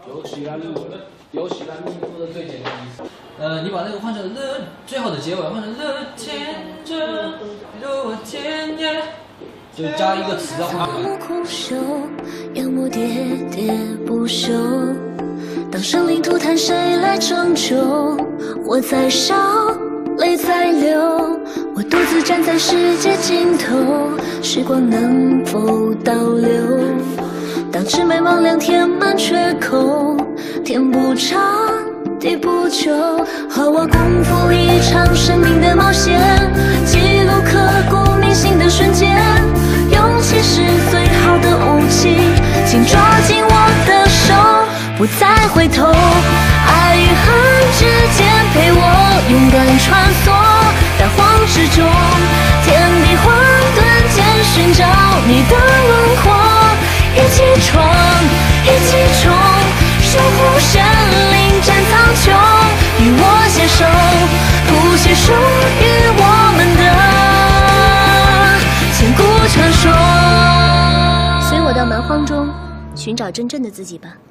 有喜欢命做的最简单的意思。你把那个换成了，最后的结尾换成了天真，如天涯，就加一个词要换回来。 空手，仰慕喋喋不休。当生灵涂炭，谁来拯救？火在烧，泪在流。我独自站在世界尽头，时光能否倒流？当魑魅魍魉填满缺口，天不长，地不久，和我共赴一场生命的冒险，记录刻骨铭心的瞬间。勇气是最好的武器，请抓紧我的手，不再回头。爱与恨之间，陪我勇敢穿梭大荒之中，天地混沌间寻找你的轮廓。一起闯，一起冲，守护神灵斩苍穹，与我携手，谱写属于我们的千古传说。随我到蛮荒中，寻找真正的自己吧。